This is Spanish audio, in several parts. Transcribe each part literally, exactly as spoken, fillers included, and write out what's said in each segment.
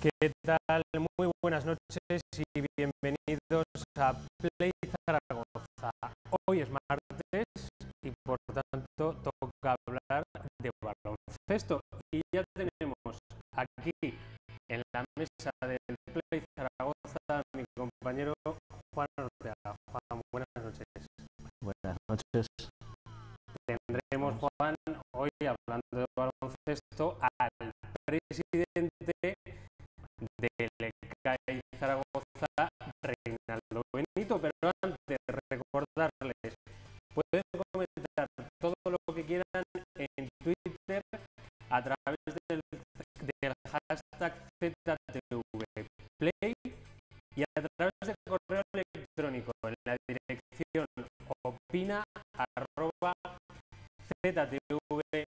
¿Qué tal? Muy buenas noches y bienvenidos a Play Zaragoza. Hoy es martes y por tanto toca hablar de baloncesto. Y ya tenemos aquí en la mesa del Play Zaragoza a mi compañero Juan Ortega. Juan, buenas noches. Buenas noches. Tendremos, Juan, hoy hablando de baloncesto al presidente del E C A I Zaragoza, Reinaldo Benito, pero antes recordarles, pueden comentar todo lo que quieran en Twitter a través del, del hashtag Z T V Play y a través del correo electrónico en la dirección opina arroba ztv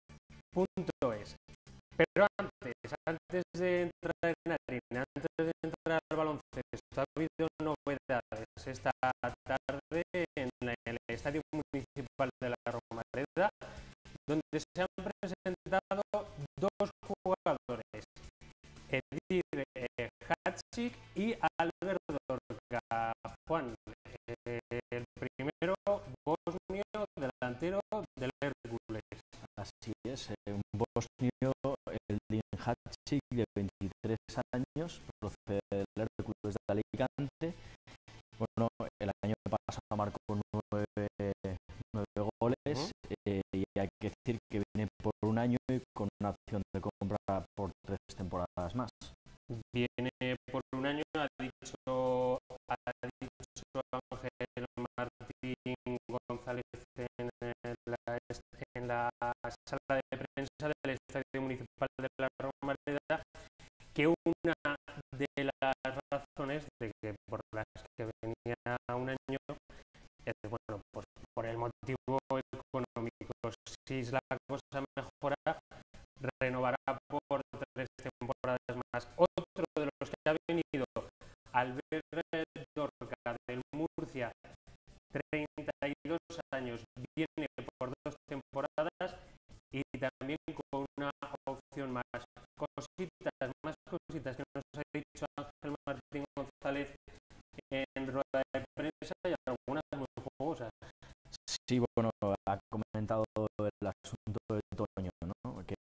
punto es. Pero antes, antes de entrar en harina, antes de entrar al baloncesto, ha habido novedades esta tarde en, la, en el Estadio Municipal de la Romareda, donde se han presentado dos jugadores, Edir eh, Hatchik y Albert Dorca. Juan, eh, el primero bosnio delantero del Hércules. Así es, un bosnio, el Din Hatchik, de veintitrés años, procede del Hércules de Alicante. Bueno, el año pasado marcó nueve, nueve goles uh-huh. eh, y hay que decir que viene por un año y con una opción de compra por tres temporadas más. Viene por un año, ha dicho, ha dicho Ángel Martín González en la, en la sala de prensa del Estadio Municipal de la Romareda, que una de las razones de que por las que venía un año es, bueno, pues por el motivo económico. Si la cosa mejora, renovará por tres temporadas más. Otro de los que ha venido, Albert Dorca del Murcia, treinta y dos años, viene por dos temporadas y también con una opción más. Cositas, más cositas que nos ha dicho Ángel Martín González en rueda de prensa y algunas muy jugosas. Sí, bueno, ha comentado el asunto de Toño, ¿no? Que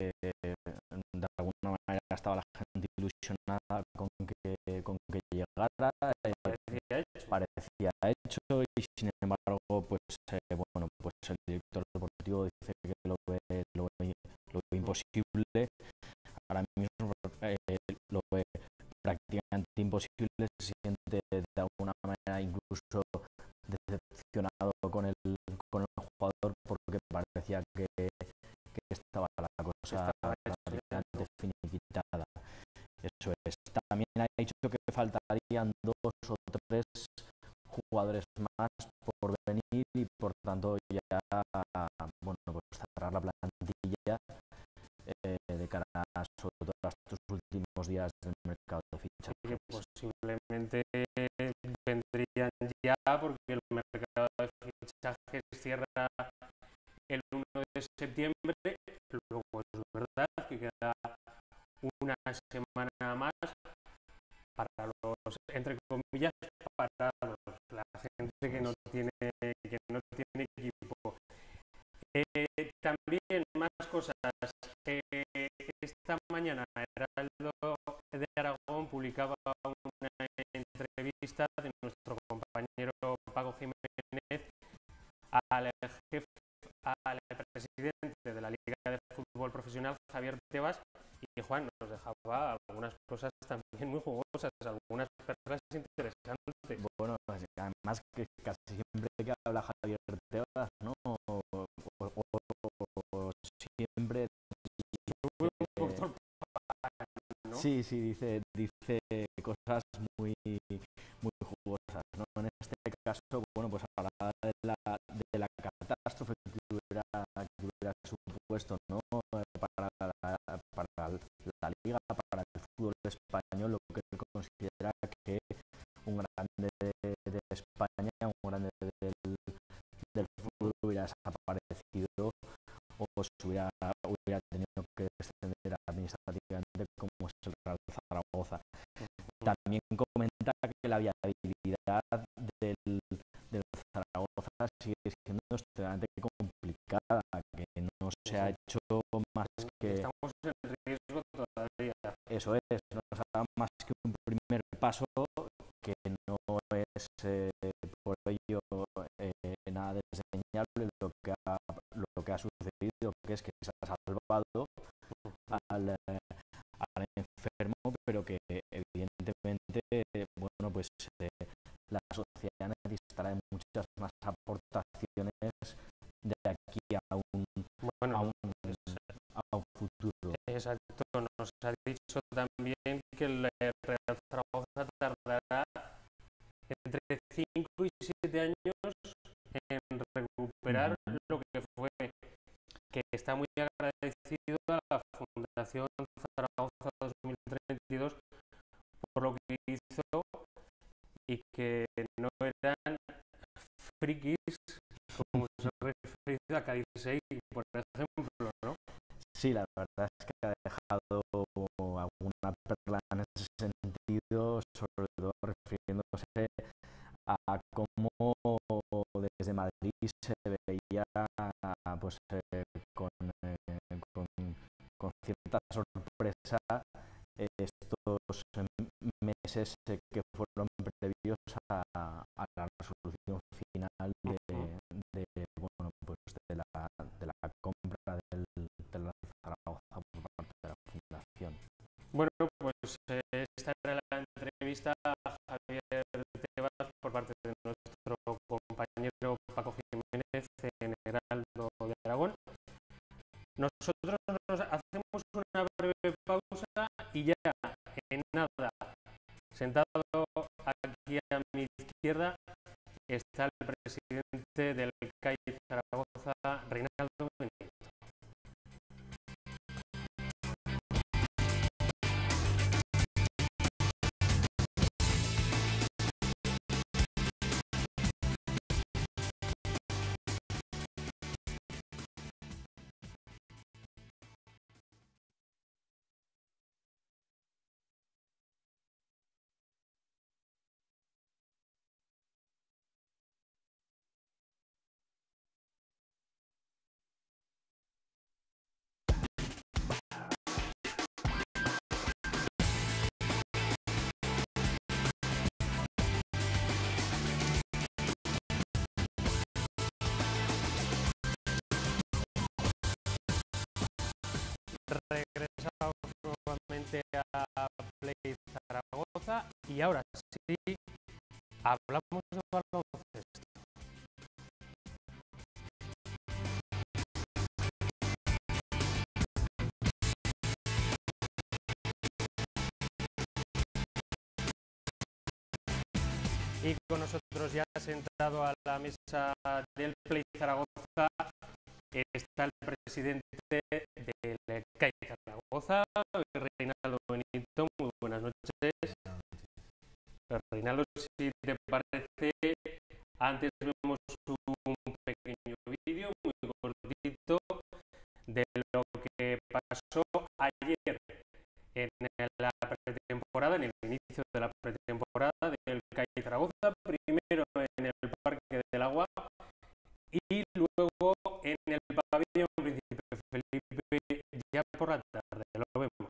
de alguna manera estaba la gente ilusionada con que, con que llegara, eh, parecía hecho. parecía hecho y sin embargo, pues eh, bueno, pues el director deportivo dice que lo ve, lo ve, lo ve imposible. Ahora mismo eh, lo ve prácticamente imposible, se siente de alguna manera incluso decepcionado con el, con el jugador porque parecía que, que estaba la cosa prácticamente finiquitada. Eso es. También ha dicho que faltarían dos o tres jugadores más por venir y por tanto ya, bueno, pues cerrar la plantilla eh, de cara a sobre todo a estos últimos días del mercado de fichajes. Que posiblemente vendrían ya porque el mercado de fichajes cierra el uno de septiembre. Luego es verdad que queda una semana más para los, entre comillas, parados, la gente que no tiene, que no tiene equipo. Eh, también más cosas. Eh, esta mañana Heraldo de Aragón publicaba una entrevista de nuestro compañero Paco Jiménez al jefe, al presidente de la Liga de Fútbol Profesional, Javier Tebas, y Juan nos dejaba algunas cosas también muy jugosas, algunas perlas interesantes. Bueno, además que casi siempre que habla Javier Tebas, ¿no? O, o, o, o siempre un poco ¿no? Sí, sí, dice, dice cosas muy, muy jugosas, ¿no? En este caso, bueno, pues habla de la, de la catástrofe que hubiera, que hubiera supuesto, ¿no? Para la, para la Liga, para el fútbol español, lo que él considera que un grande de, de España, un grande del, del fútbol hubiera desaparecido o se hubiera, hubiera tenido que descender administrativamente como es el Real Zaragoza. comenta que la viabilidad del, del Zaragoza sigue siendo extremadamente complicada, que no se ha hecho más que... Estamos en riesgo todavía. Eso es, no se ha dado más que un primer paso que no es eh, por ello eh, nada desdeñable lo que, ha, lo que ha sucedido, que es que se ha salvado al, eh, al enfermo, pero que evidentemente, bueno, pues eh, la sociedad necesitará de muchas más aportaciones de aquí a un, bueno, a un, a un futuro. Exacto, nos ha dicho también que el Real Zaragoza tardará entre cinco y siete años en recuperar uh-huh. lo que fue, que está muy agradecido a la Fundación Zaragoza dos mil treinta y dos por lo que hizo y que no eran frikis como se ha referido a Cádiz seis, por ejemplo, ¿no? Sí, la verdad es que ha dejado alguna perla en ese sentido, sobre todo refiriéndose a cómo desde Madrid se veía pues, eh, con, eh, con, con cierta sorpresa eh, estos meses eh, que fueron previos a, a la resolución final de, de, bueno, pues de, la, de la compra del, del Zaragoza por parte de la Fundación. Bueno, pues eh, esta era la entrevista a Javier Tebas por parte de nuestro compañero Paco Jiménez en Heraldo de Aragón. Nosotros nos hacemos una breve pausa y ya en nada, sentado aquí a mi izquierda, está el presidente del C A I Zaragoza, Reinaldo Benito. Regresamos nuevamente a Play Zaragoza y ahora sí hablamos de baloncesto. Y con nosotros ya sentado a la mesa del Play Zaragoza está el presidente del C A I Zaragoza, Reinaldo Benito. Muy buenas noches. Reinaldo, si te parece, antes vemos un pequeño vídeo muy cortito de lo que pasó ayer en la pretemporada, en el inicio de la pretemporada del C A I Zaragoza, primero en el Parque del Agua y luego en el pabellón Príncipe Felipe ya por la tarde. Lo vemos.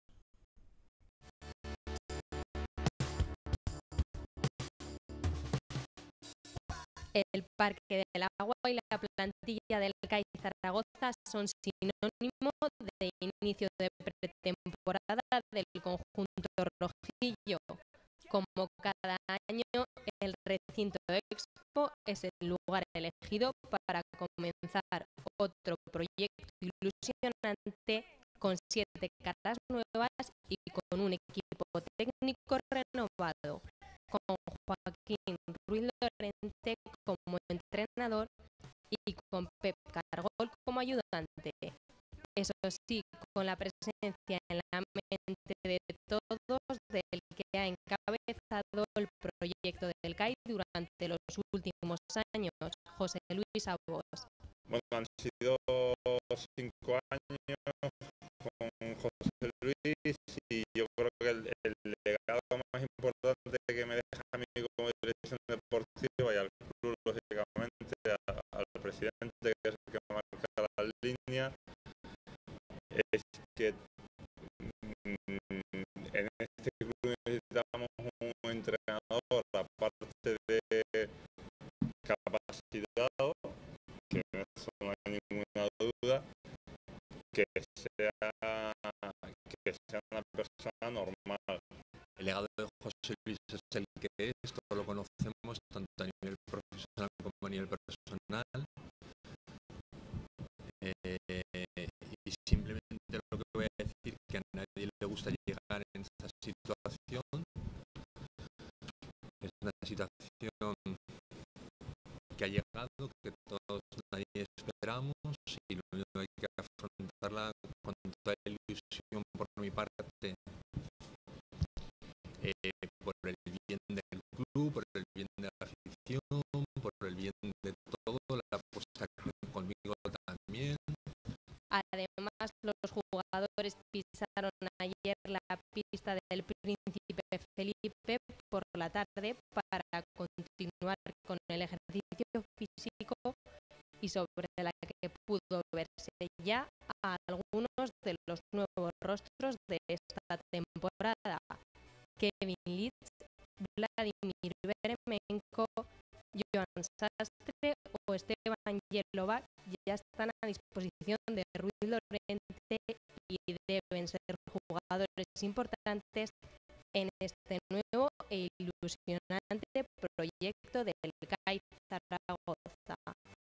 El Parque del Agua y la plantilla del C A I Zaragoza son sinónimo de inicio de pretemporada del conjunto rojillo. Como cada año, el recinto Expo es el lugar elegido para comenzar otro proyecto ilusionante con siete caras nuevas y con un equipo técnico renovado, con Joaquín Ruiz Lorente como entrenador y con Pep Cargol como ayudante. Eso sí, con la presencia en la mente de todos del que ha encabezado el proyecto del C A I durante los últimos años, José Luis Abos. Bueno, han sido cinco años con José Luis y yo creo que el, el legado más importante que sea, que sea una persona normal. El legado de José Luis es el que es, todos lo conocemos, tanto a nivel profesional como a nivel personal. Eh, y simplemente lo que voy a decir, que a nadie le gusta llegar en esta situación. Es una situación que ha llegado, que todos nadie esperamos, y lo único que hay que afrontarla con toda ilusión por mi parte, eh, por el bien del club, por el bien de la afición, por el bien de todo, la apuesta conmigo también. Además, los jugadores pisaron ayer la pista del Príncipe Felipe por la tarde para continuar con el ejercicio físico, y sobre la que pudo verse ya a algunos de los nuevos rostros de esta temporada: Kevin Leeds, Vladimir Beremenko, Joan Sastre o Esteban Yelovac ya están a disposición de Ruiz Lorente y deben ser jugadores importantes en este nuevo e ilusionante proyecto del C A I Zaragoza.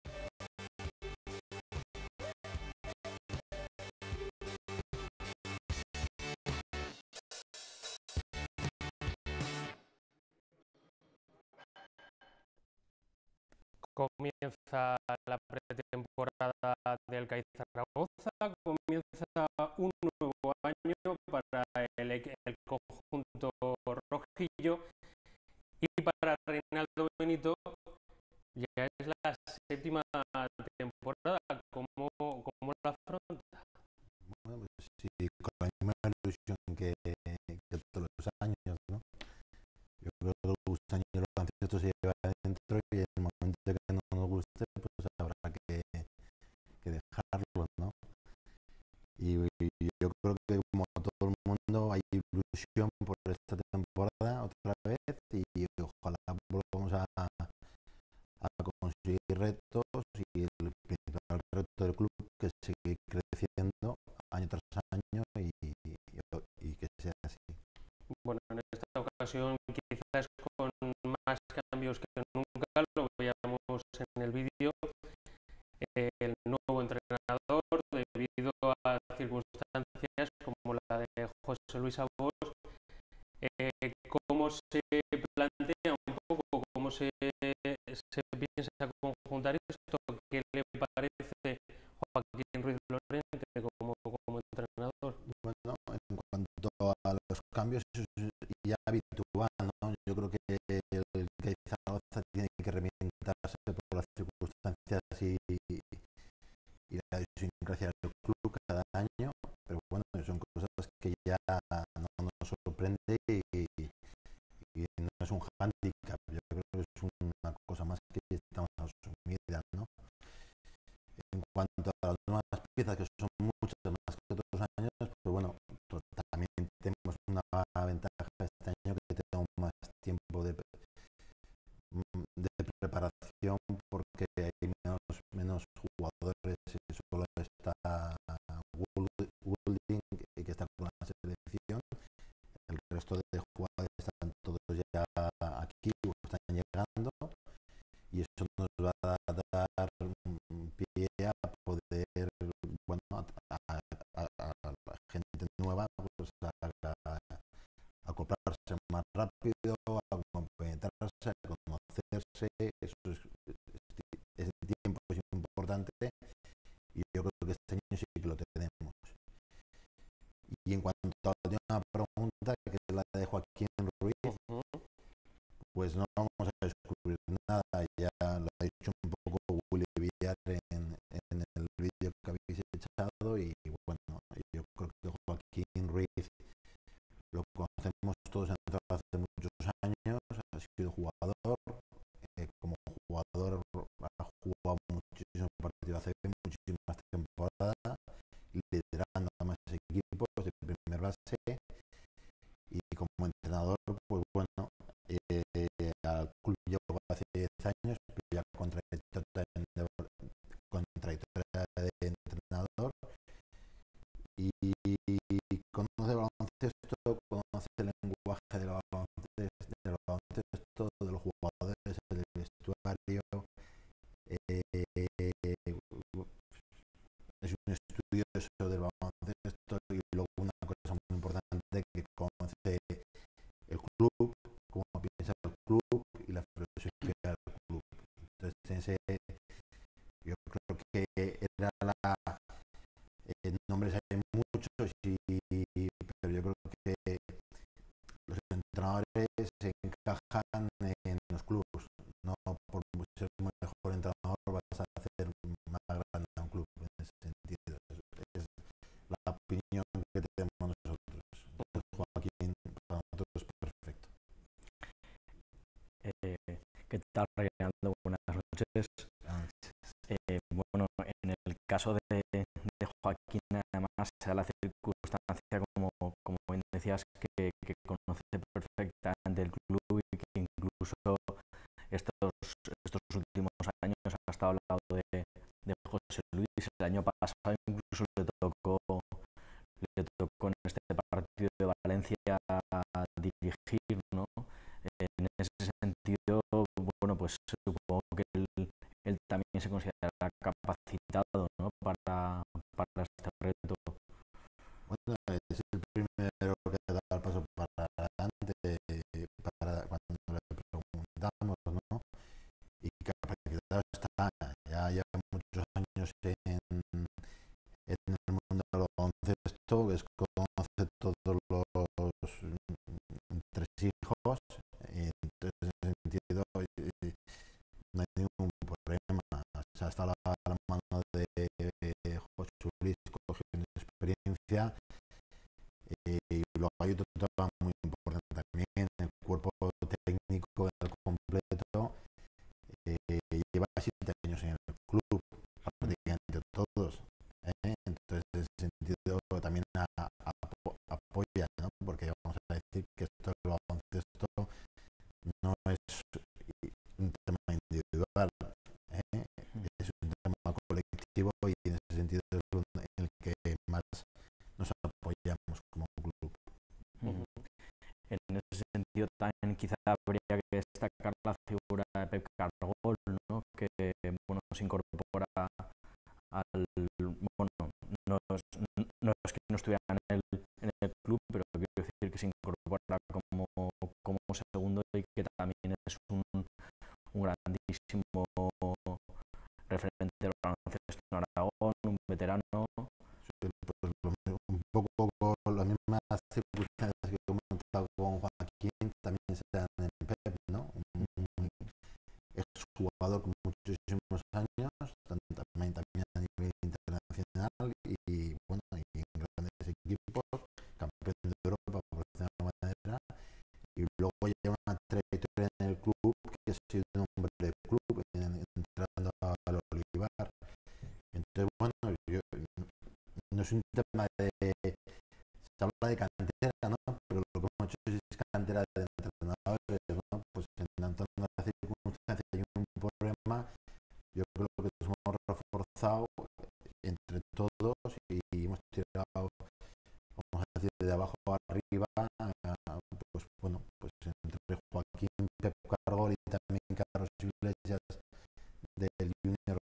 Comienza la pretemporada del C A I Zaragoza, comienza un nuevo año para el, el conjunto rojillo, y para Reinaldo Benito ya es la séptima temporada. ¿Cómo, cómo la afronta? Bueno, pues sí, con la misma ilusión que, que todos los años, ¿no? Yo creo que los años los ancestros se lleva adentro, y en el momento que no nos guste, pues habrá que, que dejarlo, ¿no? Y, y yo creo que, como todo el mundo, hay ilusión por esta temporada otra vez, y, y ojalá volvamos a, a conseguir retos, y el principal reto del club, que es seguir creciendo año tras año, y, y, y que sea así. Bueno, en esta ocasión quizás con más cambios que nunca, lo veíamos en el vídeo, eh, el nuevo entrenador, debido a circunstancias como la de José Luis Abos. Eh, ¿Cómo se plantea un poco, cómo se, se piensa conjuntar esto? ¿Qué le parece Joaquín Ruiz Lorente como, como entrenador? Bueno, en cuanto a los cambios, es ya habitual, ¿no? Yo creo que el C A I Zaragoza tiene que reinventarse por las circunstancias y, y la idiosincrasia del club cada año, pero bueno, son cosas que ya no nos sorprende, y, y no es un hándicap. Yo creo que es una cosa más que estamos asumidas, ¿no? En cuanto a las nuevas piezas, que son muchas más que otros años, pues bueno, también tenemos una ventaja este año, que tenemos más tiempo de, de preparación, porque hay menos, menos jugadores, y solo está Goulding, que está con la selección. El resto de jugadores están todos ya aquí o están llegando, y eso nos va a dar pie a poder, bueno, a, a, a, a la gente nueva, pues a, a, a acoplarse más rápido, a compenetrarse, a conocerse. Eso es, ese tiempo es importante, y yo creo que este año sí que lo tenemos. Y en cuanto a la última pregunta, que es la de Joaquín Ruiz, uh-huh. pues no vamos a descubrir nada, ya lo ha dicho un poco Willy Villar en, en el vídeo que habéis echado, y bueno, yo creo que Joaquín Ruiz lo conocemos todos hace muchos años, ha sido jugador, eh, como jugador ha jugado muchísimos partidos, hace muchísimas temporadas, liderando a más equipos de primer base, y como entrenador, pues bueno, eh, al club llegó hace diez años, pero ya con trayectoria de, con trayectoria de entrenador, del baloncesto y luego una cosa muy importante que conoce el club, cómo piensa el club y la filosofía del club. Entonces, ese, yo creo que era la... Eh, nombres hay muchos, y, pero yo creo que los entrenadores se encajan en los clubes. No por ser un mejor entrenador vas a hacer más grande a un club en ese sentido. Es la opinión que tenemos nosotros. Joaquín, para nosotros es perfecto. Eh, ¿Qué tal, Reinaldo? Buenas noches. Eh, bueno, en el caso de, de Joaquín, además, se da la circunstancia, como, como bien decías, que, que conoce perfectamente el club y que incluso estos, estos últimos años ha estado al lado de, de José Luis. El año pasado incluso le tocó, le tocó en este partido de Valencia dirigir, ¿no? En ese sentido, bueno, pues supongo que él, él también se considera capacitado, ¿no? para, para este reto. Bueno, es el primero que da el paso para adelante, para cuando le preguntamos, ¿no? Y capacitado está, ya lleva muchos años en, en el mundo del baloncesto, es conoce todos los tres hijos, y entonces en ese sentido no hay ningún problema. O sea, está la, la mano de José Luis cogiendo experiencia, eh, y luego hay otro tema muy importante también, el cuerpo técnico al completo, eh, lleva siete años en el club, prácticamente todos, ¿eh? Entonces en ese sentido también a, a, apoya, ¿no? Porque vamos a decir que esto del baloncesto no es un tema individual, ¿eh? Es un tema colectivo, y en ese sentido es en el que más nos apoyamos como club. Uh-huh. En ese sentido también quizá habría que destacar la figura de Pep Cargol, ¿no? Que bueno, se incorpora al... Bueno, no es, no es que no estuviera en el, en el club, pero quiero decir que se incorpora como, como segundo, y que también es un, un grandísimo referente del baloncesto en Aragón, un veterano. Sí, pues lo, un poco con las mismas circunstancias que he comentado con Joaquín, también se dan en Pep, ¿no? Un, un exjugador con muchísimos años, también, también a nivel internacional, y bueno, y en grandes equipos, campeón de Europa por decirlo de alguna manera, y luego lleva una trayectoria en el club que ha sido un hombre de club, entrando al Olivar. Entonces, bueno, yo, no es un tema de... Se habla de cantera, ¿no? Pero lo que hemos hecho es cantera de entrenadores, ¿no? Pues en una circunstancia y un problema, yo creo que nos hemos reforzado entre todos y hemos tirado, vamos a decir, de abajo arriba, pues bueno, pues entre Joaquín, Pep Cargol y también Carlos Iglesias del Junior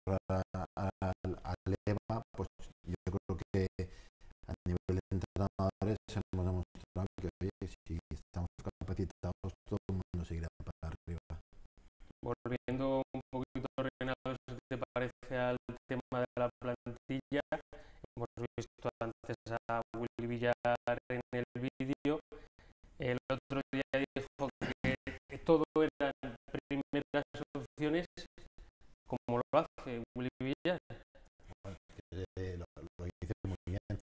al EVA, pues yo creo que a nivel de entrenadores hemos demostrado que, oye, si estamos capacitados, todo el mundo seguirá para arriba. Volviendo un poquito, Renato, si te parece, al tema de la plantilla, hemos visto antes a Willy Villar en el vídeo. El otro día dijo que todo eran primeras opciones. ¿Cómo lo hace Willy Villar? Eh, lo, lo hice muy bien.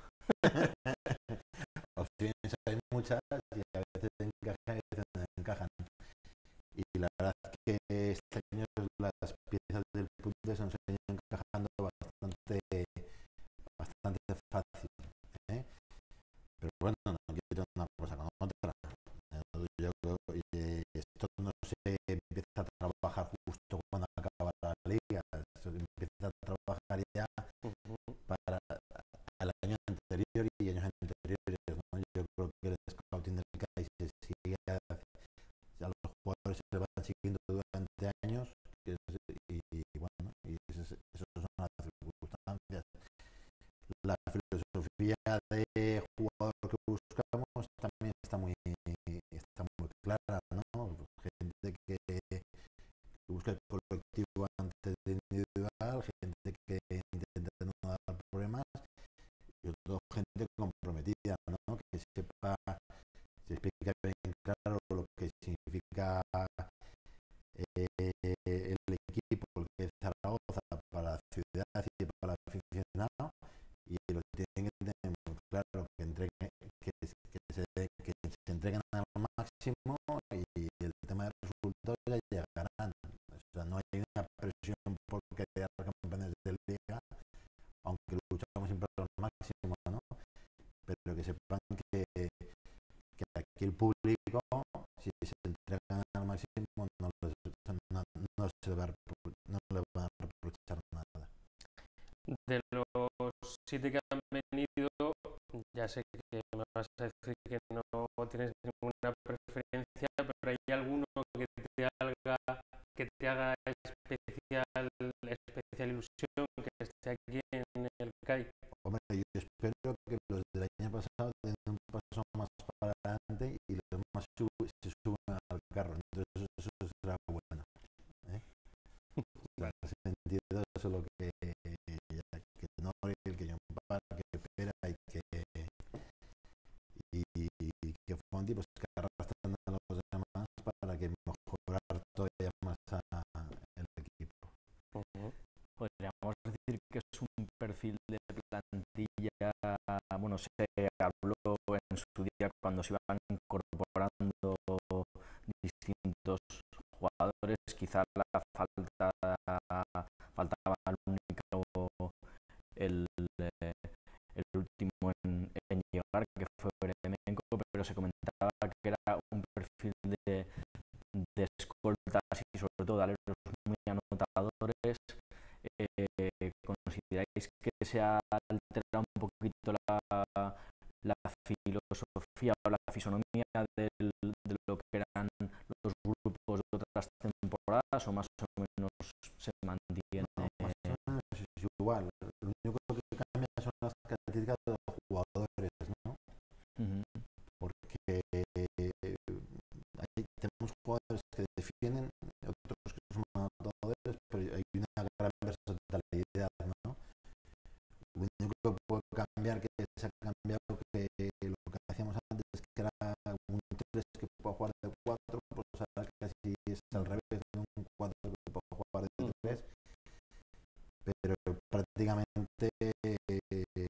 Opciones hay muchas y a veces encajan y a veces no encajan. Y la verdad es que este año las piezas del puzzle se nos han ido encajando bastante, bastante fácil, ¿eh? la filosofía de jugador que buscamos también está muy, está muy clara, ¿no? Gente que, que busca el colectivo antes de individual, gente que intenta no dar problemas y otra gente comprometida, ¿no? Que sepa, se explica bien claro lo que significa eh, el equipo, el que es Zaragoza para la ciudad y para el aficionado, y lo tienen que tener muy claro, que, entreguen, que, que, se, que se entreguen al máximo y el tema de resultados ya llegarán. O sea, no hay una presión por quedar campeones de liga, aunque luchamos siempre al máximo, ¿no? Pero que sepan que, que aquí el público, si se entregan al máximo, no, les, no, no, se va, no le van a reprochar nada. De los siete que han venido, ya sé que me vas a decir que no tienes ninguna preferencia, pero hay alguno que te haga, que te haga especial, especial ilusión, que esté aquí en el C A I. Hombre, yo espero que los del año pasado den un paso más para adelante y los más sub, se suban al carro. Entonces eso, eso será bueno, ¿eh? En ese sentido, eso es lo que, que no el que yo que espera y que y, y que Fonti pues que arrastran a los demás para que mejorar todavía más a, el equipo. Uh-huh. Podríamos decir que es un perfil de plantilla, bueno, se habló en su día cuando se iban incorporando distintos jugadores, quizá la falta faltaba el único el, el último en, en llegar, que fue Eremenko, pero se comentaba que era un perfil de, de escoltas y sobre todo de aleros muy anotadores. Eh, ¿Consideráis que se ha alterado un poquito la, la filosofía o la fisonomía del, de lo que eran los grupos de otras temporadas, o más o menos se mantiene? No, más o menos es igual. Lo único que cambia son las características de los jugadores, ¿no? Uh-huh. Porque eh, ahí tenemos jugadores que defienden, otros que son anotadores, pero hay una gran versatilidad, ¿no? Lo único que puede cambiar, que se ha cambiado, que lo que hacíamos antes, que era un tres que puede jugar de cuatro, pues ahora casi es al revés, ¿no? Un cuatro que puede jugar de tres, pero prácticamente eh,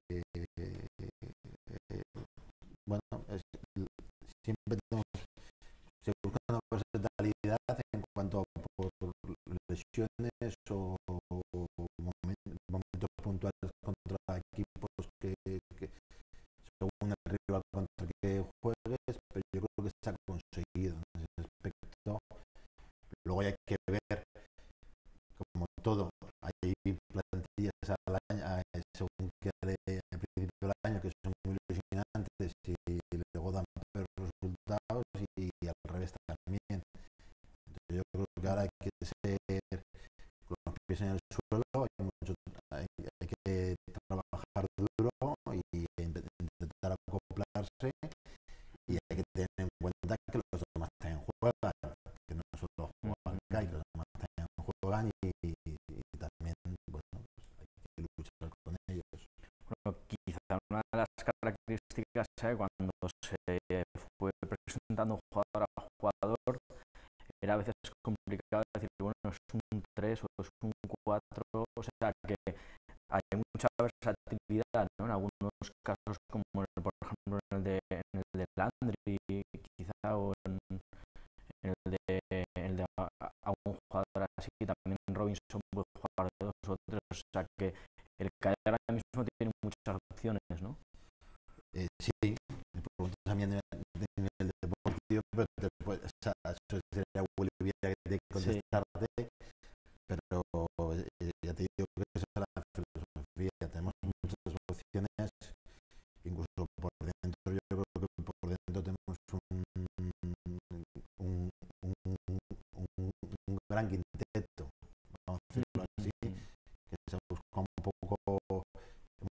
eh, bueno, es, siempre tenemos, se busca una versatilidad en cuanto a por lesiones o, o momentos, momentos puntuales contra equipos que, que según el rival contra el que juegues, pero yo creo que se ha conseguido en ese aspecto. Luego hay que ver, como todo, hay plantillas al año, según que al principio del año, que son muy ilusionantes y luego dan peores resultados, y, y al revés también. Entonces yo creo que ahora hay que ser con los pies en el suelo, hay, mucho, hay, hay que trabajar duro y intentar acoplarse, y hay que tener en cuenta que los demás también juegan, que no solo juegan C A I, los demás también juegan y, y, y también, bueno, pues hay que luchar con ellos. Bueno, quizá una de las características, ¿eh? Cuando se fue presentando jugador a jugador, era a veces complicado decir, bueno, es un tres o es un cuatro, o sea que hay mucha versatilidad, ¿no? En algunos casos, como el, por ejemplo en el de, en el de Landry, quizá, o en, en el de, en el de a, a un jugador así, también Robinson puede jugar de dos o tres, o sea que el C A I ahora mismo tiene muchas opciones, ¿no? Eh, sí, me preguntas también en el deportivo, pero te puede, o sea, eso sería Willy Viera que te contestarte, sí. Pero eh, ya te digo que esa es la filosofía, tenemos muchas opciones, incluso por dentro, yo creo que por dentro tenemos un, un, un, un, un gran quinteto, vamos a decirlo así, que se busca un poco, hemos buscado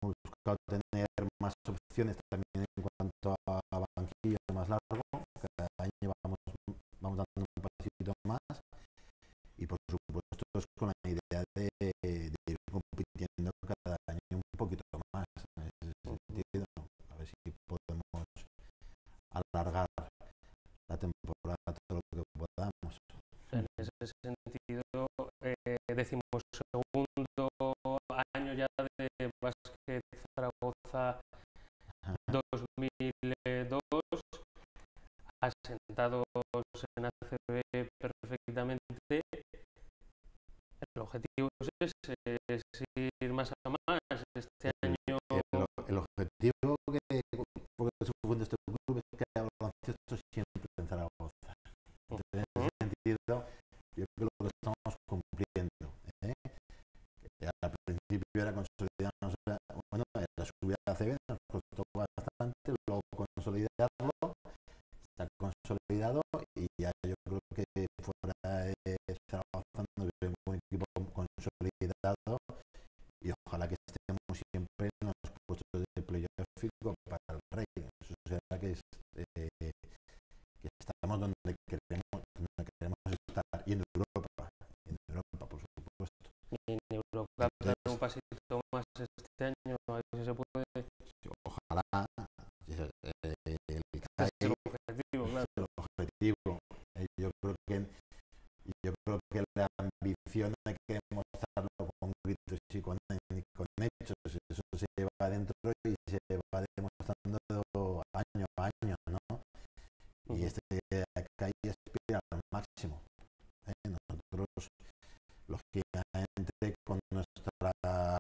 buscado tener más opciones también en cuanto a banquillo más largo. Cada año vamos, vamos dando un pasito más y por supuesto es con la idea de, de ir compitiendo cada año un poquito más en ese sentido. A ver si podemos alargar la temporada todo lo que podamos. En ese sentido, eh, decimos segundo año ya de Básquet Zaragoza dos mil dos, asentados en A C B perfectamente. El objetivo es, es ir más a más. Este año el, el objetivo que porque se funda este club es que haya baloncesto siempre en Zaragoza. Entonces, en ese sentido, yo creo que lo estamos cumpliendo. ¿eh? Al principio era consolidarnos, bueno, la subida a A C B nos costó bastante, luego consolidarlo, está consolidado y ya yo creo que fuera de Zaragoza nos vemos un equipo consolidado y ojalá que estemos siempre en los puestos de playoff para el Rey. Eso será que, es, eh, que estamos donde queremos, donde queremos estar y en Europa, en Europa por supuesto. Y en Europa dar un pasito más este año, a ver si se puede. Ojalá. Eh, el Ese es el objetivo, claro. el objetivo. Eh, yo creo que yo creo que la ambición hay que demostrarlo con gritos y con, con hechos. Eso se lleva adentro y se va demostrando año a año, ¿no? Y este acá aspira al máximo. ¿eh? Nosotros, lógicamente, con nuestras,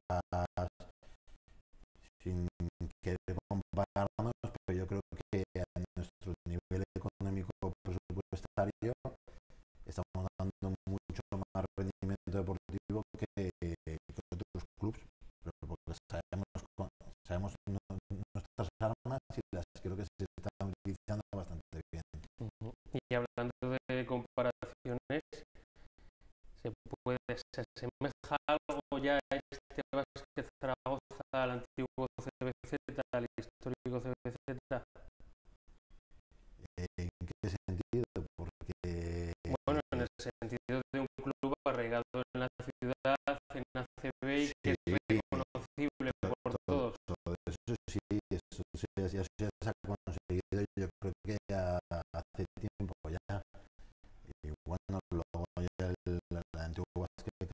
sin querer compararnos, pero yo creo que a nuestro nivel económico presupuestario estamos dando mucho más rendimiento deportivo que, que otros clubes, pero porque sabemos, sabemos nuestras armas y las creo que se están utilizando bastante bien. Uh-huh. Y hablando de comparaciones, ¿se puede, se asemeja algo ya a este Básquet Zaragoza al antiguo C B Z, al histórico C B Z? ¿En qué sentido? Porque... Bueno, en el sentido de un club arraigado en la ciudad, en A C B y que sí, es reconocible por todo, todos. Todo eso sí, eso sí, eso sí se ha conseguido, yo creo que ya hace tiempo ya. Y bueno, luego ya el, el antiguo Básquet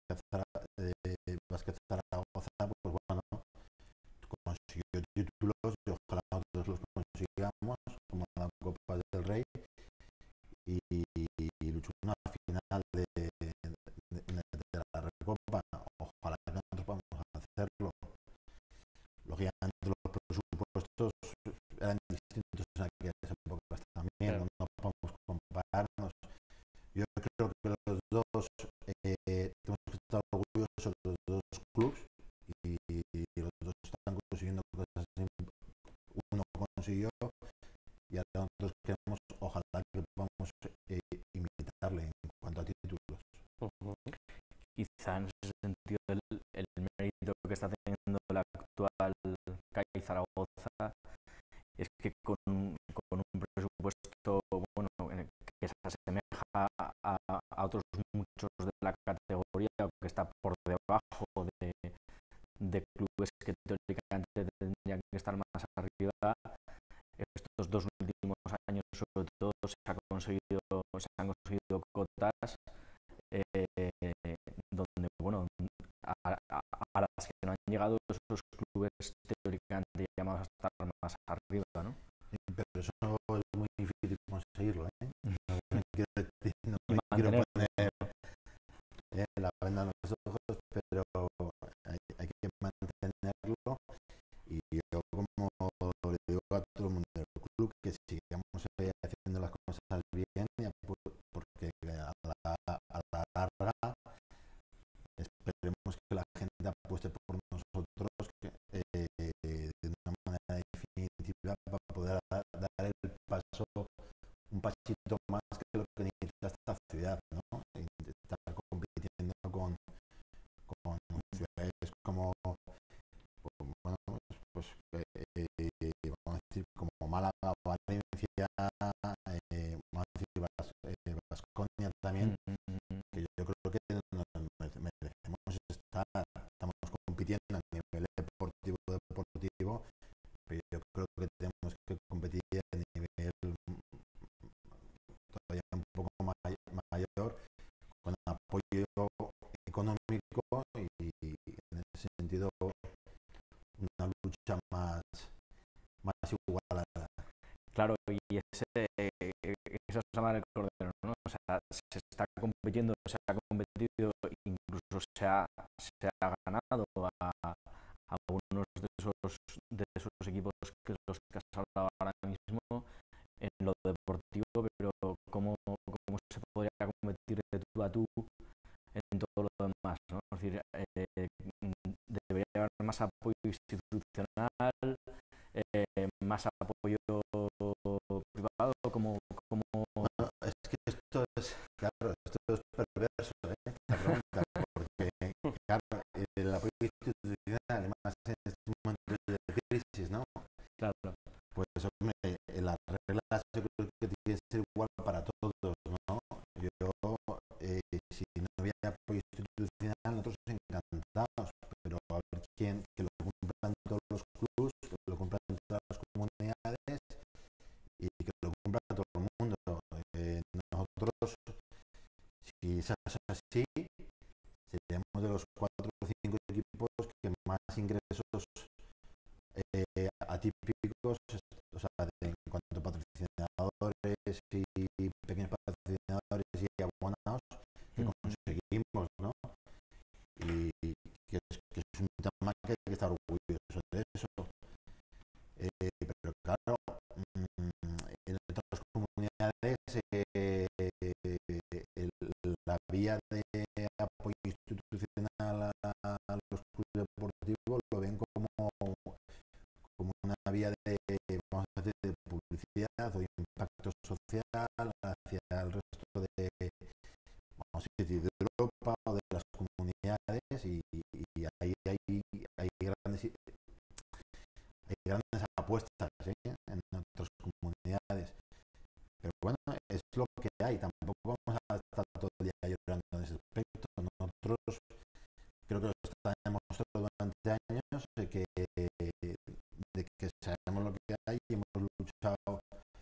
eh, Zaragoza, pues bueno, consiguió títulos y ojalá nosotros los consigamos, como la Copa del Rey, y, y luchó una final de, de, de, de la Recopa. Ojalá que nosotros podamos hacerlo. Lógicamente los presupuestos eran distintos en aquellas épocas también, no, no podemos compararnos. Yo creo que los dos eh, tenemos que estar orgullosos de los dos clubes y, y los dos están consiguiendo cosas. Uno consiguió y ahora nosotros queremos, ojalá que podamos eh, imitarle en cuanto a títulos. Uh-huh. Quizá en ese sentido el, el mérito que está teniendo la actual C A I Zaragoza es que con, con un presupuesto bueno que se asemeja a, a otros muchos de la categoría o que está por debajo de, de clubes que teóricamente tendrían que estar más arriba, estos dos últimos años sobre todo se ha conseguido se han conseguido cotas eh, donde bueno a, a, a las que no han llegado esos clubes teóricamente llamados a estar más arriba, ¿no? Pero eso es muy difícil conseguirlo, ¿eh? No me quiero, no me quiero poner eh, la venda en los ojos, pero hay, hay que mantenerlo y yo como le digo a todo el mundo del club que sigamos haciendo las cosas bien porque a la, a la larga esperemos que la gente apueste por nosotros que, eh, de una manera definitiva para poder dar, dar el paso, un pasito más que lo que necesita esta ciudad, ¿no? Estar compitiendo con, con ciudades como, bueno, pues lucha más, más igualada. Claro, y ese, eso se llama el cordero, ¿no? O sea, se está compitiendo, se ha competido, incluso se ha, se ha ganado a, a unos de esos, de esos equipos que los que has hablado ahora mismo en lo deportivo, pero ¿cómo, cómo se podría competir de tú a tú en todo lo demás, ¿no? Es decir, eh, debería haber más apoyo institucional, eh, más apoyo privado, como, como... Bueno, es que esto es, claro, esto es perverso, ¿eh? Esta pregunta, porque, claro, el apoyo institucional, más en estos momentos de crisis, ¿no? Claro. Pues, hombre, las reglas yo creo que tienen que ser igual para todos, ¿no? Yo, eh, si no hubiera apoyo institucional, nosotros encantados, pero a ver quién, que lo cumplan todos los clubes, que lo cumplan todas las comunidades y que lo cumpla todo el mundo. Eh, nosotros, si es así, seríamos de los cuatro o cinco equipos que más ingresos eh, atípicos, o sea, de, en cuanto a patrocinadores y pequeños patrocinadores y abonados, que Mm. conseguimos, ¿no? Y que es, que es un tema que hay que estar orgulloso de eso. Eh, pero claro, en otras comunidades eh, el, la vía de apoyo institucional a, a los clubes deportivos lo ven como, como una vía de, vamos a decir, de publicidad o de impacto social hacia el resto de, vamos a decir, de Europa o de las comunidades, y, y ahí hay, hay grandes hay grandes apuestas, ¿eh? En otras comunidades, pero bueno, es lo que hay, tampoco vamos a estar todo el día llorando en ese aspecto. Nosotros creo que lo está demostrado durante años de que, de que sabemos lo que hay y hemos luchado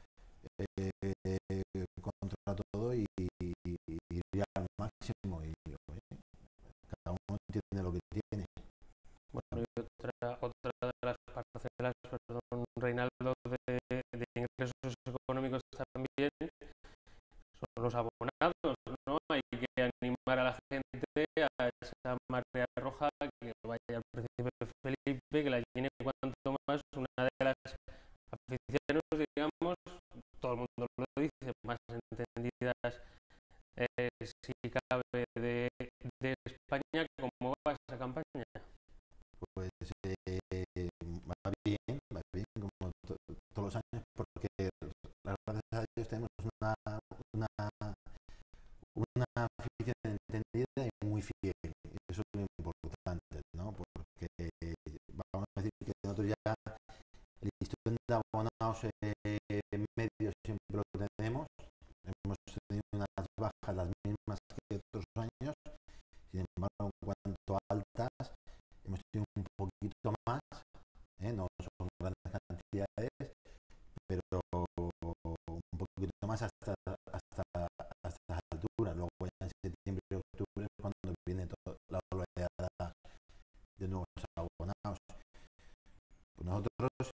eh, contra todo y, y, y ir al máximo, y oye, cada uno tiene lo que tiene. Bueno, y otra, otra de las parcelas, perdón, Reinaldo, de, de ingresos económicos también son los abonados, ¿no? Hay que animar a la gente a esa marea roja, que vaya al Príncipe Felipe, que la llene cuanto más. Una de las aficiones, digamos, todo el mundo lo dice, más entendidas, eh, si cabe, de, de España. ¿Cómo va esa campaña? Pues eh, va bien, va bien, como to, todos los años, porque gracias a Dios tenemos una, una, una afición entendida y muy fiel, y eso es muy importante, ¿no? Porque vamos a decir que nosotros ya el listón de abonados eh, medios siempre lo tenemos, hemos tenido unas bajas las mismas que otros años, sin embargo, en cuanto a altas, hemos tenido un poquito más, ¿eh? No son grandes cantidades, pero un poquito más hasta, hasta, hasta las alturas. Luego ya en septiembre y octubre es cuando viene toda la oleada de nuevos abonados. Pues nosotros,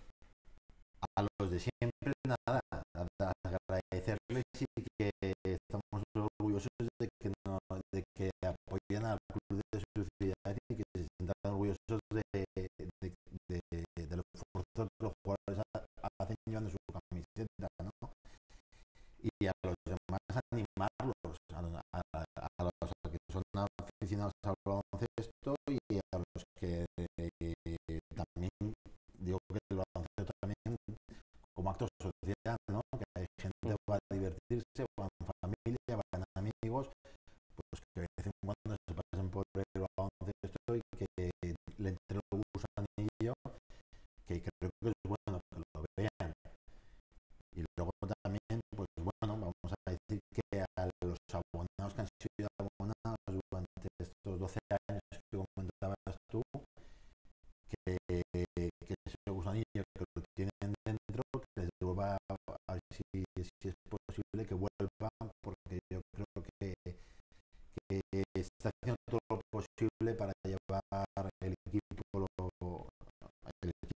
a los de siempre, nada, agradecerles y que estamos orgullosos de que, no, de que apoyen al club de su ciudad y que se sientan orgullosos de, de, de, de, de los esfuerzos que los jugadores hacen llevando su camiseta, ¿no? Y a los demás animarlos, a, a, a los que son aficionados al baloncesto y a los que eh, también, digo que el baloncesto también como acto social, ¿no? Que hay gente que va a divertirse, van en familia, van amigos, pues que de vez en cuando se pasen por el baloncesto y que le entre el gusanillo, que creo que es bueno que lo vean. Y luego también, pues bueno, vamos a decir que a los abonados que han sido abonados durante estos doce años que comentabas tú, que, que ese gusanillo que lo tienen dentro, que les devuelva, a ver si, si es posible que vuelvan, porque yo creo que, que está haciendo todo lo posible para llevar el equipo, lo, el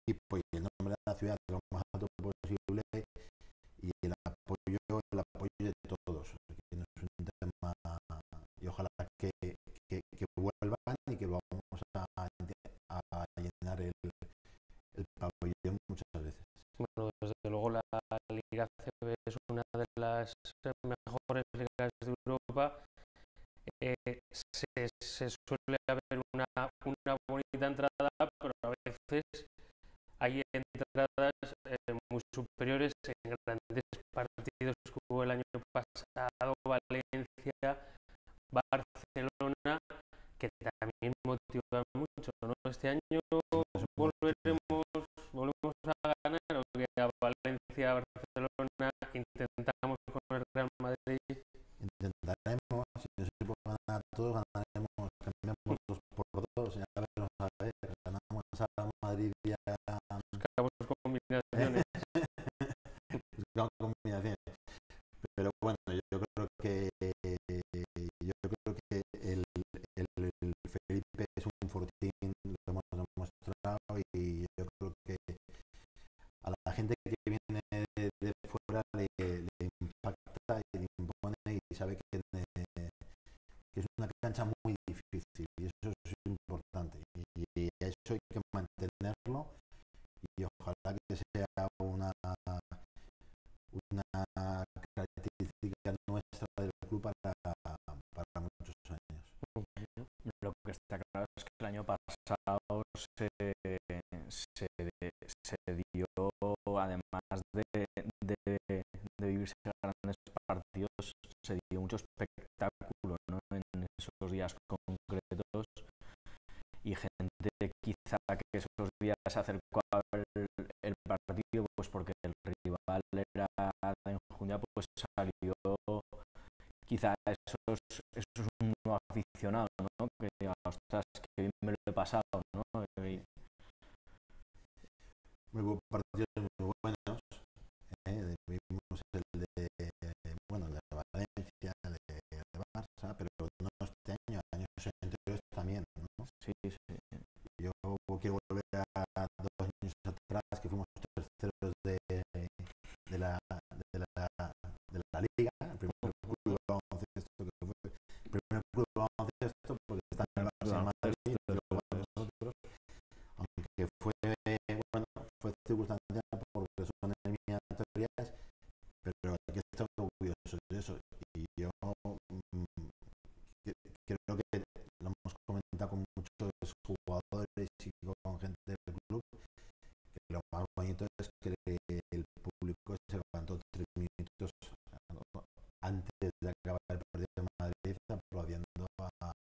equipo y el nombre de la ciudad lo más alto posible y el apoyo, el apoyo de todos. Que no es un tema, y ojalá que, que, que vuelvan y que lo vamos a, a llenar el, el pabellón muchas veces. Bueno, desde luego la Liga C B es una de las mejores ligas de Europa. Eh, se, se suele haber una, una bonita entrada, pero a veces hay entradas eh, muy superiores en grandes partidos que hubo el año pasado, Valencia, Barcelona, que también motivan mucho, ¿no? Este año volveremos, volvemos a ganar, o que a Valencia, Barcelona, intentamos con el Real Madrid. Intentaremos, si no se puede ganar todos, ganaremos, cambiamos dos por dos, ya veremos a ver, ganamos a Madrid y a... Buscamos combinaciones. Buscamos combinaciones. Pero bueno, yo creo que yo creo que el, el, el Felipe es un fortín, lo hemos demostrado, y yo creo que a la gente que viene de, de fuera le, le impacta y le impone y sabe que, que es una cancha muy difícil, y eso es importante, y, y eso hay que mantenerlo, y ojalá que sea una una característica nuestra del club para, para muchos años. Lo que está claro es que el año pasado se, se, se dio, además de, de, de vivirse grandes partidos, se dio mucho espectáculo, ¿no? En esos días concretos, y gente quizá que esos días se acercó a ver el, el partido pues porque el rival era de enjundia, pues salió quizá esos, esos un nuevo aficionado, ¿no? Que diga, ostras, que bien me lo he pasado, ¿no? Y... Muy buenos partidos, muy buenos. ¿eh? Vimos el de, bueno, el de Valencia, el de, de Barça, pero no este año, años anteriores también, ¿no? Sí, sí. Yo quiero volver a dos años atrás, que fuimos terceros de, de, la, de, la, de la Liga, el primer club de baloncesto que fue, el primer club de baloncesto, porque está en el Barça Madrid, pero bueno, nosotros, aunque fue, bueno, fue circunstancial porque son eliminatorias, pero hay que estar orgullosos de eso, y yo mmm, creo que lo hemos comentado con muchos jugadores y con gente del club, que lo más bonito es que el público se levantó tres minutos antes de acabar el partido de Madrid aplaudiendo a,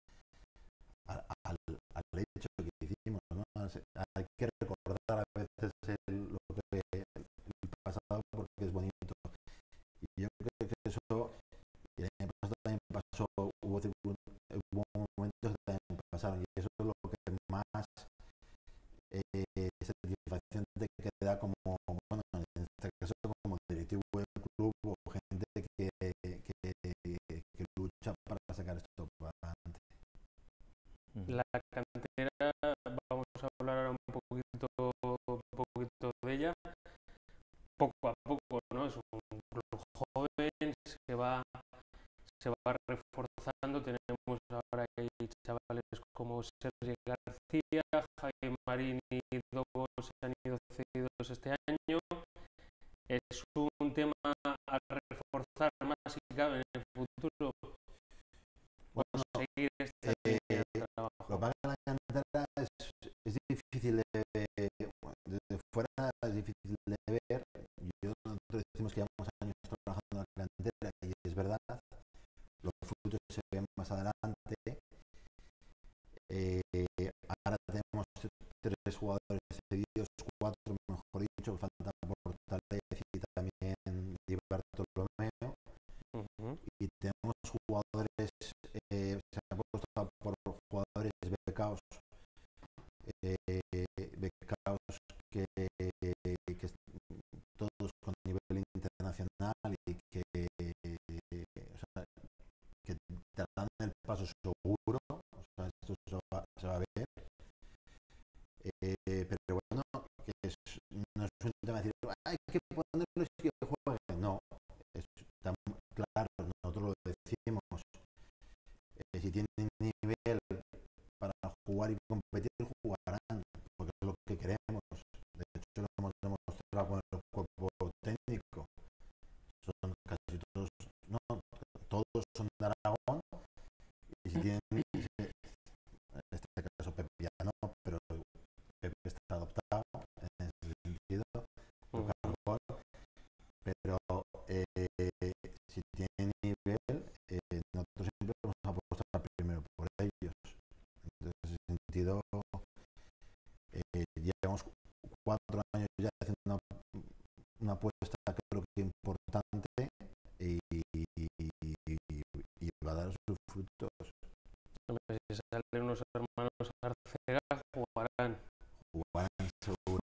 a, a, al, al hecho que hicimos, ¿no? Hay que recordar a veces el, lo que el pasado, porque es bonito, y yo creo que eso, y el año pasado también pasó, hubo, hubo momentos que también pasaron, y eso es lo que más eh, satisfacción te queda como, bueno, en este caso como directivo del club o gente que, que, que lucha para sacar esto para adelante. La cantera, vamos a hablar ahora un poquito, un poquito de ella, poco a poco, ¿no? Es un club joven, se va, se va reforzando. Tenemos ahora ahí chavales como Sergio García, Jaime Marín y Dobo se han ido cedidos este año. Es un tema a reforzar más si cabe en el futuro. Bueno, seguir esta eh, línea de trabajo. Lo que pasa en la cantera es, es difícil de ver, bueno, desde fuera es difícil de ver. Yo, nosotros decimos que llevamos años trabajando en la cantera, y es verdad, los frutos se ven más adelante. Eh, ahora tenemos tres jugadores cedidos, cuatro mejor dicho, que faltan por Fortaleza y también Di Bartolomeo. Uh-huh. Y tenemos jugadores, eh, se han puesto por jugadores becados, eh, becados que, que todos con nivel internacional y que, o sea, que te dan el paso seguro, o sea, esto se va, se va a ver, eh, pero bueno, es un tema de decir, hay que ponerlos y que jueguen. No, es tan claro, nosotros lo decimos. Eh, si tienen nivel para jugar y competir, jugarán, porque es lo que queremos. De hecho, lo hemos demostrado con el cuerpo técnico. Son casi todos, no, todos son de Aragón, y si tienen, en este caso Pepe ya no, pero Pepe está adoptado en ese sentido, Ujú. pero eh, si tienen nivel, eh, nosotros siempre vamos a apostar primero por ellos. En ese sentido, eh, llevamos cuatro años ya haciendo una, una apuesta, creo que importante, y, y, y, y va a dar sus frutos. Hombre, si salen unos hermanos Arcega, jugarán. Jugarán seguro.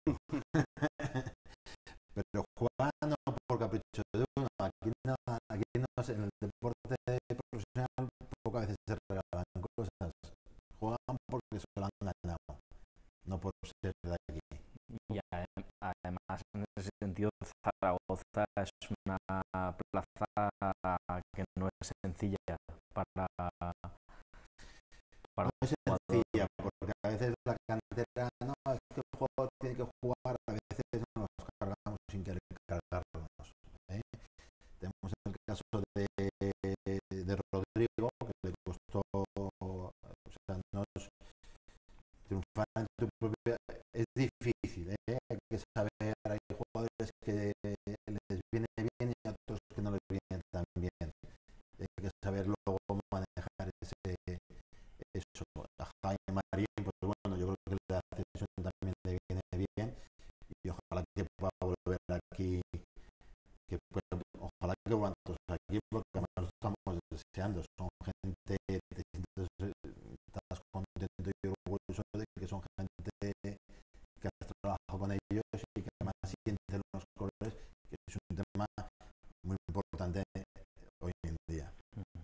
Pero juegan no por capricho de uno. Aquí no, aquí no sé, en el deporte profesional pocas veces se regalan cosas. Juegan porque se lo han ganado, no por ser de aquí. Y adem- además, en ese sentido, Zaragoza es una plaza que no es sencilla para, para No es un jugador. sencilla, porque a veces la cantera, no, es que el jugador tiene que jugar, a veces nos cargamos sin querer cargarnos. ¿eh? Tenemos el caso de, de Rodrigo, que le costó, o sea, no es, triunfar en tu propia, es difícil, ¿eh? Hay que saber, hay jugadores que les viene bien y otros que no les viene tan bien. Hay que saber luego cómo manejar ese, eso. A Jaime Marín, pues bueno, yo creo que la ascensión también le viene bien, y ojalá que pueda volver aquí, que pueda, ojalá que vuelvan todos aquí, porque además lo estamos deseando. Son gente, te sientes, estás contento y orgulloso de que son gente que has trabajado con ellos y que además sienten los colores, que es un tema muy importante hoy en día.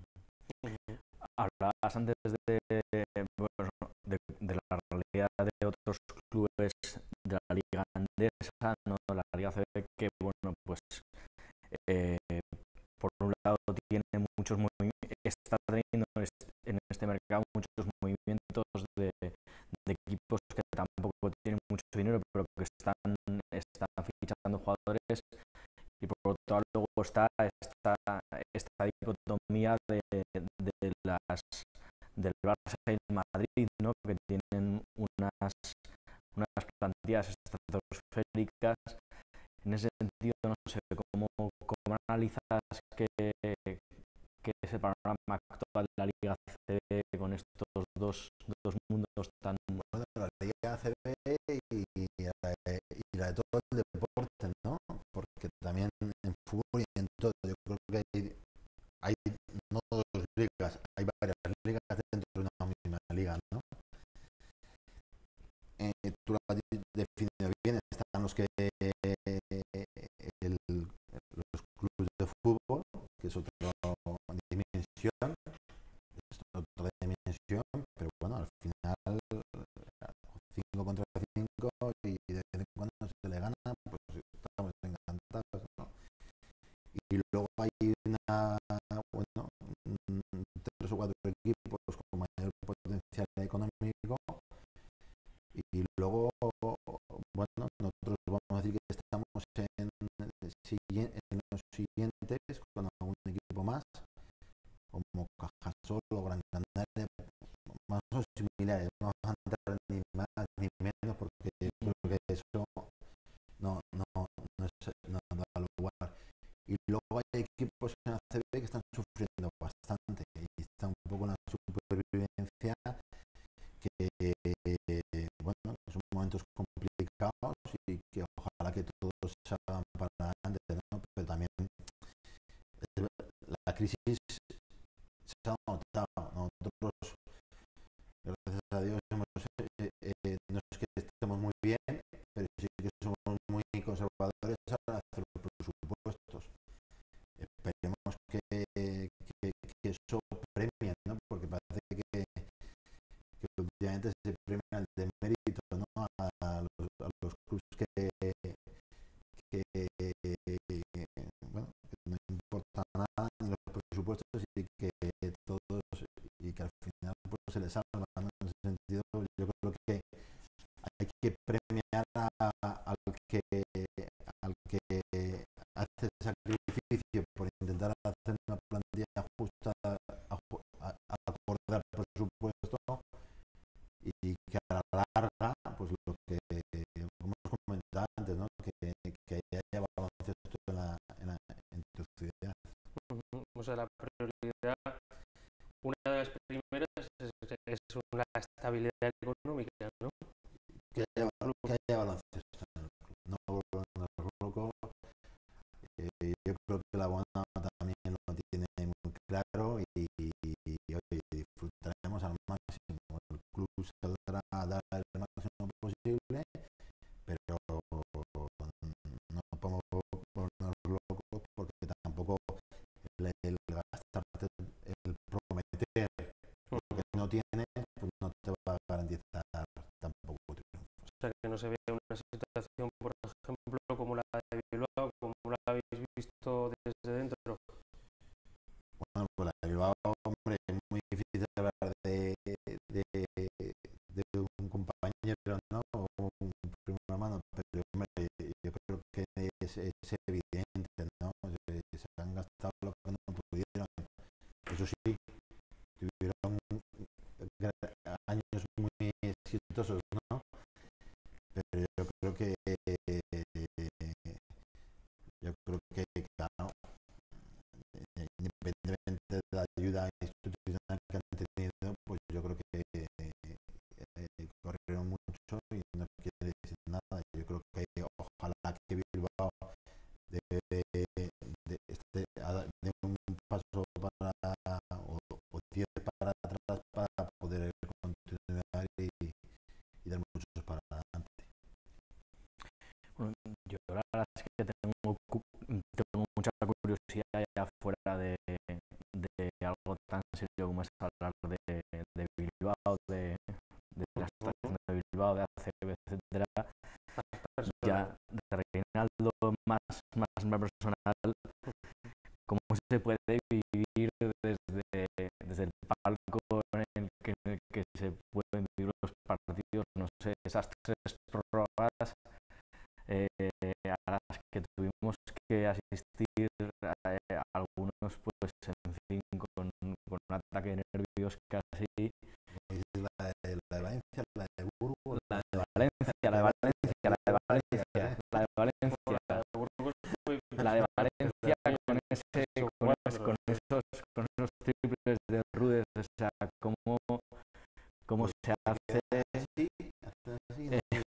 Hablabas antes de, bueno, de, de la realidad de otros clubes de la Liga Andesa, ¿no? La Liga C B, que bueno, pues eh, por un lado tiene muchos movimientos, está teniendo en este mercado muchos movimientos de, de equipos que tampoco tienen mucho dinero, pero que están, están fichando jugadores, y por otro lado luego está esta, esta dicotomía de, de las del Barça y el Madrid, ¿no? Que tienen unas, unas plantillas estratosféricas. En ese sentido, no sé cómo, cómo analizas que, que es el panorama actual de la Liga C B con estos dos, dos mundos tan... Bueno, la Liga C B y, y, la, y la de todo el deporte, ¿no? Porque también en fútbol y en todo, yo creo que hay, hay no dos ligas, hay varias ligas dentro de una misma liga, ¿no? Eh, tú lo has definido bien, están los que el, los clubes de fútbol, que es otra dimensión, es otra dimensión, pero bueno, al final cinco contra cinco y de vez en cuando se le gana, pues estamos encantados, ¿no? Y luego hay una, bueno, tres o cuatro equipos con mayor potencial económico, y luego, bueno, nosotros vamos a decir que estamos en, en los siguientes con algún equipo más, como Cajasol o Gran Canaria, más o similares. No vamos a entrar ni más ni menos, porque creo que eso no, no, no, es, no da lugar. Y luego hay equipos en la C B que están sufriendo bastante y están un poco en la supervivencia, que bueno, que son momentos complicados y que ojalá que todos salgan para adelante, ¿no? Pero también la crisis se ha notado. Nosotros, gracias a Dios, hemos, eh, eh, no es que estemos muy bien, pero sí que somos muy conservadores al hacer los presupuestos. Esperemos que, que, que eso premie, ¿no? Porque parece que, que últimamente se premia el de mérito, ¿no? A los, a los clubes que, se le salva, ¿no? En ese sentido, yo creo que hay que premiar a, al que al que hace sacrificio por intentar hacer una plantilla justa a, a, a acorde al presupuesto, y que a la larga, pues lo que hemos comentado antes, ¿no? que, que haya baloncesto en, la, en, la, en tu ciudad. O sea, la prioridad, una de las primeras es, es una estabilidad económica, ¿no? Que haya, que haya baloncesto en el club, no volvernos locos. Eh, yo creo que la buena también lo tiene muy claro, y, y, y hoy disfrutaremos al máximo. El club saldrá a dar el máximo posible, pero no podemos volvernos locos, porque tampoco el, el gastarte, el prometer lo que no tienes, pues no te va a garantizar tampoco triunfo. O sea, que no se vea una situación, por ejemplo, como la de Bilbao, como la habéis visto desde dentro. Bueno, pues la de Bilbao, hombre, es muy difícil hablar de, de, de un compañero, ¿no? O un primo hermano, pero hombre, yo creo que es, es evidente, ¿no? Se, se han gastado lo que no pudieron. Eso sí, tuvieron años muy exitosos, ¿no? Pero yo creo que yo creo que claro, independientemente de la ayuda institucional que han tenido, pues yo creo que eh, corrieron mucho y no quiere decir nada. Yo creo que ojalá que Bilbao de, de, de, este, de un paso para o, o diez para atrás para poder continuar y, y dar muchos para adelante. Bueno, yo la verdad es que tengo, tengo mucha curiosidad ya fuera de, de algo tan serio como es hablar de, de Bilbao, de, de la estación de Bilbao, de A C B, etcétera. Ya de Reinaldo, más, más, más personal, cómo se puede vivir desde, desde el palco en el, que, en el que se pueden vivir los partidos, no sé, esas tres prórrogas eh, a las que tuvimos que asistir, eh, algunos pues en fin con, con un ataque de nervios casi. La de, la de Valencia, la de Burgos, la de Valencia, la de Valencia, la de Valencia, la de Valencia, la de Valencia con ese, con, ese, con esos, con esos triples de Rudes, o sea, cómo, cómo se hace. Sí, hasta así.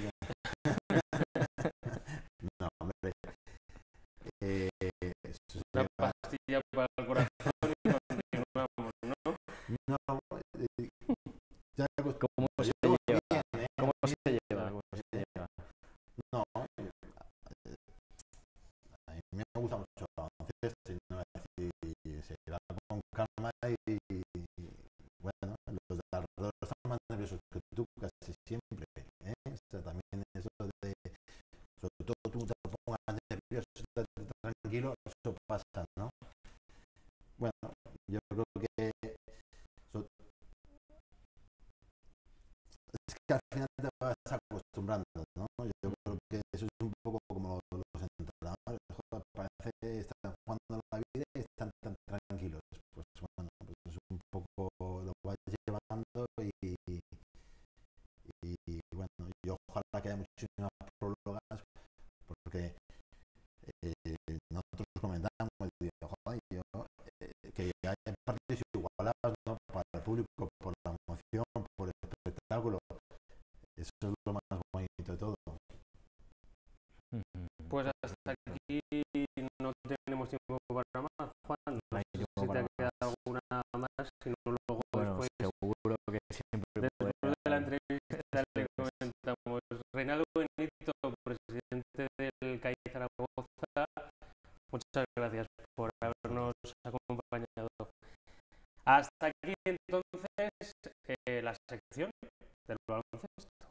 No, hombre. Eh, Una pastilla para el corazón y continuamos, ¿no? No, eh, ya ¿Cómo se lleva? lleva? ¿Cómo se lleva? ¿Cómo se lleva? No, eh, a mí me gusta mucho el baloncesto, y no es decir, se va con calma y, y bueno, los de alrededor están más nerviosos que tú casi siempre, ¿eh? O sea, también eso de, sobre todo tú te pongas nervioso, tranquilo, eso pasa, ¿no? Bueno, yo creo que so, es que al final te vas acostumbrando, ¿no? Yo creo que eso es un poco como los entrenadores, joder, parece que están jugando la vida y están tan tranquilos. Pues bueno, pues es un poco lo vas llevando y, y, y bueno, y ojalá que haya muchísimas prórrogas, porque eh, nosotros comentamos, digo, joder, yo, eh, que haya partidos igualados, ¿no? Para el público, por la emoción, por el espectáculo. Eso es lo más bonito de todo. Pues hasta aquí no tenemos tiempo para más, Juan. No sé si te ha quedado alguna más, si no luego bueno, después, seguro que siempre después puede de la entrevista le comentamos. Reinaldo Benito, presidente del C A I Zaragoza, muchas gracias por habernos acompañado. Hasta aquí entonces eh, la sección del baloncesto.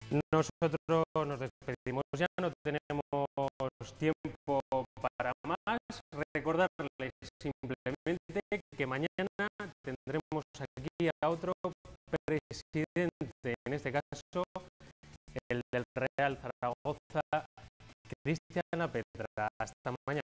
nosotros nos despedimos ya, no tenemos tiempo para más. Recordarles simplemente que mañana tendremos aquí a otro presidente, en este caso el del Real Zaragoza, Cristian Apetra. Hasta mañana.